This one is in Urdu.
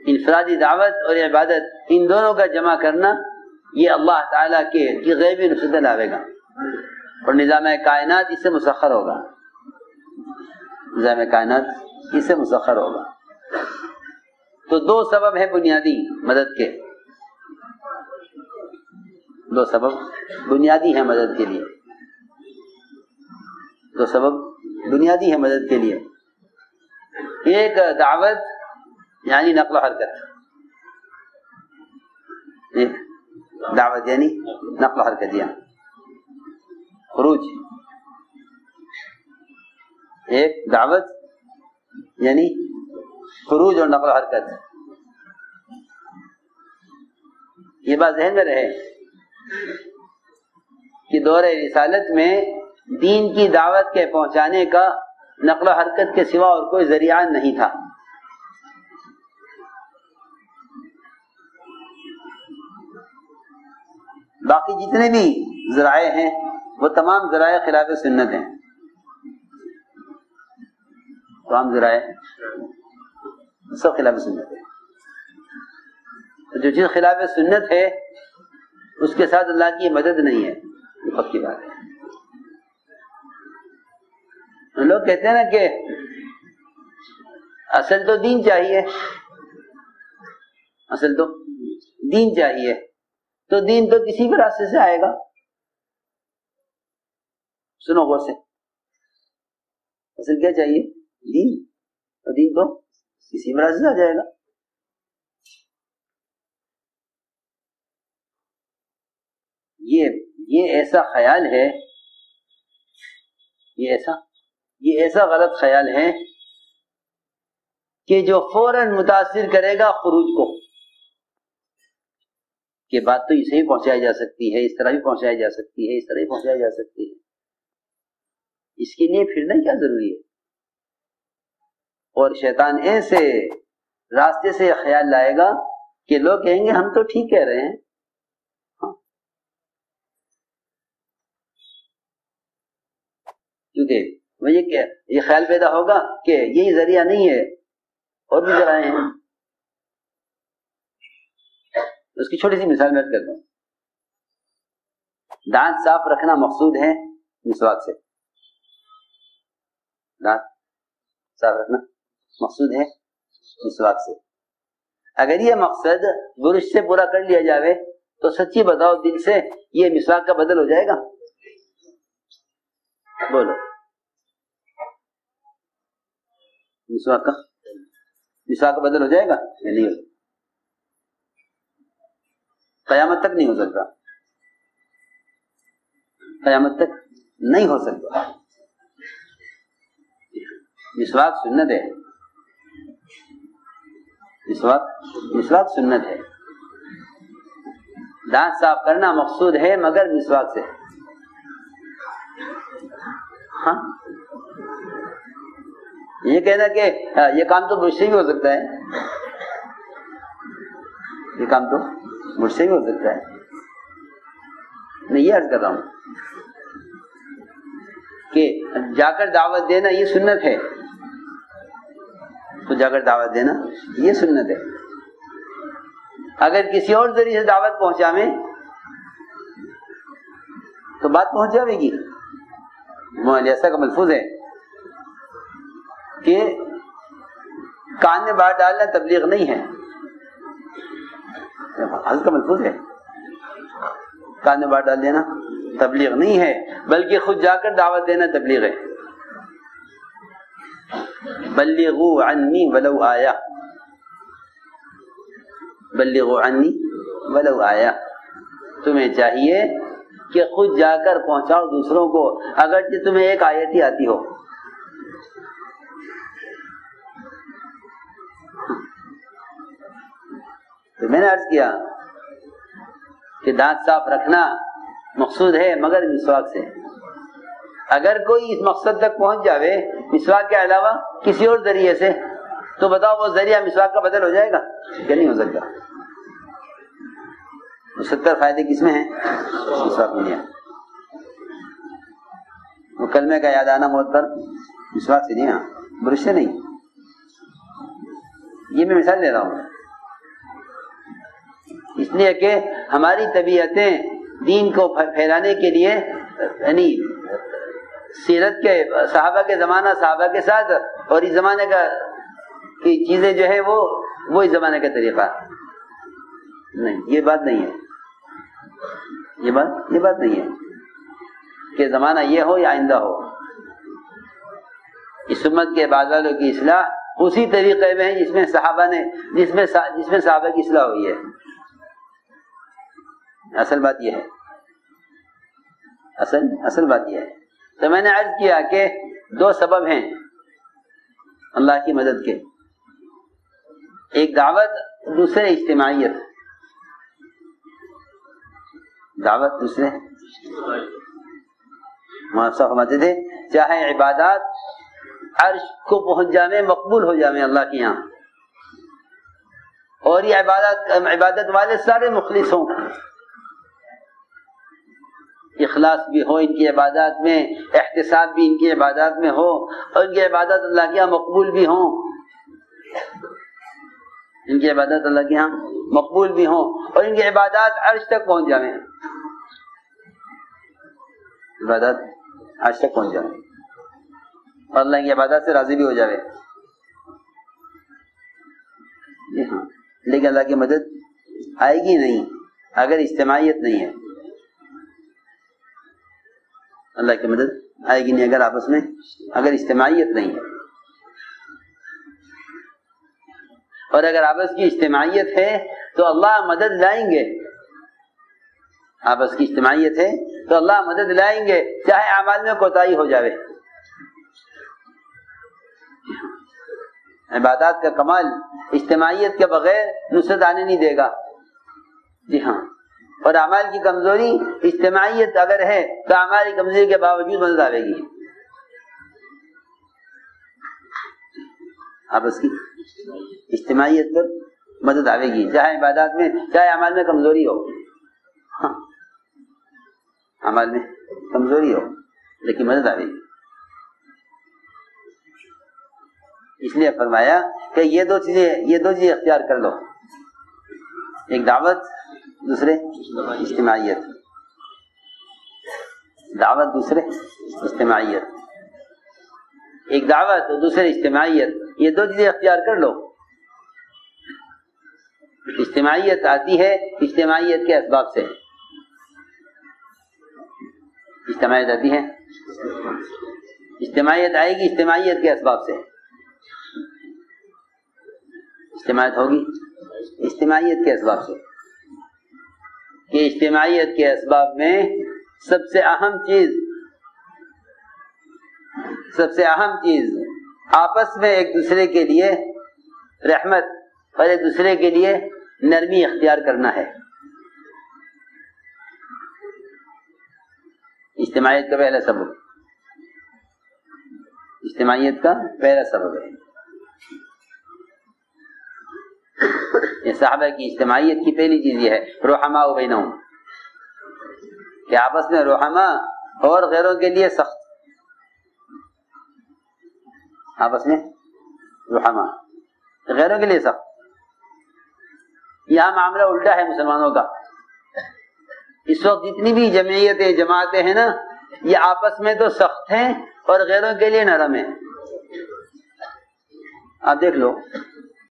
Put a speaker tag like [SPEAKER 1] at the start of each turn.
[SPEAKER 1] انفرادی دعوت اور عبادت ان دونوں کا جمع کرنا یہ اللہ تعالیٰ کی غیبی نصرت لاوے گا، اور نظام کائنات اس سے مسخر ہوگا، نظام کائنات اس سے مسخر ہوگا۔ تو دو سبب ہیں بنیادی مدد کے، دو سبب بنیادی ہیں مدد کے لیے، دو سبب بنیادی ہیں مدد کے لیے۔ ایک دعوت یعنی نقل و حرکت، ایک دعوت یعنی نقل و حرکت یعنی خروج، ایک دعوت یعنی خروج اور نقل و حرکت۔ یہ بات ذہن میں رہے کہ دور رسالت میں دین کی دعوت کے پہنچانے کا نقل و حرکت کے سوا اور کوئی ذریعہ نہیں تھا۔ باقی جتنے بھی ذرائع ہیں وہ تمام ذرائع خلاف سنت ہیں، تمام ذرائع سب خلاف سنت ہے۔ جو چیز خلاف سنت ہے اس کے ساتھ اللہ کی مدد نہیں ہے، یہ پکی بات ہے۔ لوگ کہتے ہیں نا کہ اصل تو دین چاہیے، اصل تو دین چاہیے، تو دین تو کسی بھی راستے سے آئے گا۔ سنو غور سے، اصل کیا چاہیے؟ دین، اور دین تو کسی بھی راستے سے آ جائے گا۔ یہ ایسا خیال ہے، یہ ایسا غلط خیال ہے کہ جو فوراً متاثر کرے گا خروج کو، کہ بات تو اسے ہی پہنچائی جا سکتی ہے، اس طرح بھی پہنچائی جا سکتی ہے، اس طرح بھی پہنچائی جا سکتی ہے، اس کے لیے پھرنا کیا ضروری ہے؟ اور شیطان ایسے راستے سے خیال لائے گا کہ لوگ کہیں گے ہم تو ٹھیک کہہ رہے ہیں، کیونکہ وہ یہ خیال پیدا ہوگا کہ یہی ذریعہ نہیں ہے، اور بھی ذرائع ہیں۔ اس کی چھوٹی سی مثال میں کرتا ہوں۔ دانت صاف رکھنا مقصود ہے مسواک سے، دانت صاف رکھنا مقصود ہے مسواک سے۔ اگر یہ مقصد برش سے پورا کر لیا جاوے تو سچی بتاؤ دل سے یہ مسواک کا بدل ہو جائے گا؟ بولو، مسواک کا بدل ہو جائے گا یا نہیں؟ قیامت تک نہیں ہو سکتا، قیامت تک نہیں ہو سکتا۔ مسواک سنت ہے، مسواک سنت ہے۔ دانت صاف کرنا مقصود ہے مگر مسواک سے۔ ہاں، یہ کہنا کہ یہ کام تو مجھ سے بھی ہو سکتا ہے، یہ کام تو مجھ سے بھی ہو سکتا ہے، میں یہ عرض کر رہا ہوں کہ جا کر دعوت دینا یہ سنت ہے، تو جا کر دعوت دینا یہ سنت ہے۔ اگر کسی اور ذریعے سے دعوت پہنچاویں تو بات پہنچ جاوے گی۔ ایسا کا ملفوظ ہے کہ کان میں بات ڈالنا تبلیغ نہیں ہے، حضرت کا ملفوظ ہے، کان میں بات ڈال دینا تبلیغ نہیں ہے، بلکہ خود جا کر دعوت دینا تبلیغ ہے۔ بلغوا عنی ولو آیا، بلغوا عنی ولو آیا، تمہیں چاہیے کہ خود جا کر پہنچاؤ دوسروں کو اگرچہ تمہیں ایک آیت ہی آتی ہو۔ تو میں نے عرض کیا کہ دانت صاف رکھنا مقصود ہے مگر مسواک سے۔ اگر کوئی اس مقصد تک پہنچ جاوے مسواک کے علاوہ کسی اور ذریعے سے، تو بتاؤ وہ ذریعہ مسواک کا بدل ہو جائے گا کہ نہیں ہو سکتا؟ 70 فائدے کس میں ہیں؟ مسواک میں ہیں۔ وہ کلمے کا یاد آنا موت پر مسواک سے نہیں، ہاں برش سے نہیں۔ یہ میں مثال دے رہا ہوں اس لیے کہ ہماری طبیعتیں دین کو پھیلانے کے لیے یعنی سیرت کے صحابہ کے زمانہ صحابہ کے ساتھ اور اس زمانے کا کی چیزیں جو ہے وہ اس زمانے کا طریقہ نہیں، یہ بات نہیں ہے، یہ بات نہیں ہے کہ زمانہ یہ ہو یا آئندہ ہو. اس امت کے بعد والوں کی اصلاح اسی طریقے میں ہے جس میں صحابہ کی اصلاح ہوئی ہے. اصل بات یہ ہے، اصل بات یہ ہے. تو میں نے عرض کیا کہ دو سبب ہیں اللہ کی مدد کے، ایک دعوت، دوسرے اجتماعیت. دعوت دوسرے صاحب فرماتے تھے چاہے عبادات عرش کو پہنچ جانے، مقبول ہو جانے اللہ کے یہاں، اور یہ عبادت والے سارے مخلص ہوں، اخلاص بھی ہو ان کی عبادات میں، احتساب بھی ان کی عبادات میں ہو، اور ان کی عبادت اللہ کے یہاں مقبول بھی ہوں، ان کی عبادت اللہ کے یہاں مقبول بھی ہوں، اور ان کی عبادات عرش تک پہنچ جائیں، عبادت عرش تک پہنچ جائیں اور اللہ کی عبادت سے راضی بھی ہو جائے. جی ہاں، لیکن اللہ کی مدد آئے گی نہیں اگر اجتماعیت نہیں ہے. اللہ کی مدد آئے گی نہیں اگر آپس میں اگر اجتماعیت نہیں ہے. اور اگر آپس کی اجتماعیت ہے تو اللہ مدد لائیں گے. آپس کی اجتماعیت ہے تو اللہ مدد لائیں گے چاہے اعمال میں کوتاہی ہو جاوے. عبادات کا کمال اجتماعیت کے بغیر نصرت آنے نہیں دے گا. جی ہاں، اور اعمال کی کمزوری اجتماعیت اگر ہے تو اعمال کی کمزوری کے باوجود مدد آئے گی. آپس کی اجتماعیت پر مدد آئے گی چاہے عبادات میں چاہے اعمال میں کمزوری ہو. ہاں، اعمال میں کمزوری ہو لیکن مدد آئے گی. اس لیے فرمایا کہ یہ دو چیزیں اختیار کر لو، ایک دعوت، دوسرے اجتماعیت. دعوت دوسرے اجتماعیت، ایک دعوت اور دوسرے اجتماعیت، یہ دو چیزیں اختیار کر لو. اجتماعیت آتی ہے اجتماعیت کے اسباب سے، اجتماعیت آتی ہے، اجتماعیت آئے گی اجتماعیت کے اسباب سے. اجتماعیت ہوگی اجتماعیت کے اسباب سے، کہ اجتماعیت کے اسباب میں سب سے اہم چیز آپس میں ایک دوسرے کے لیے رحمت اور ایک دوسرے کے لیے نرمی اختیار کرنا ہے. اجتماعیت کا پہلا سبب، اجتماعیت کا پہلا سبب ہے. یہ صحابہ کی اجتماعیت کی پہلی چیز یہ ہے رحماء بینہم، کہ آپس میں رحماء اور غیروں کے لیے سخت، آپس میں رحماء غیروں کے لیے سخت. یہاں معاملہ الٹا ہے مسلمانوں کا. اس وقت جتنی بھی جمعیتیں جماعتیں ہیں نا، یہ آپس میں تو سخت ہیں اور غیروں کے لیے نرم ہیں. آپ دیکھ لو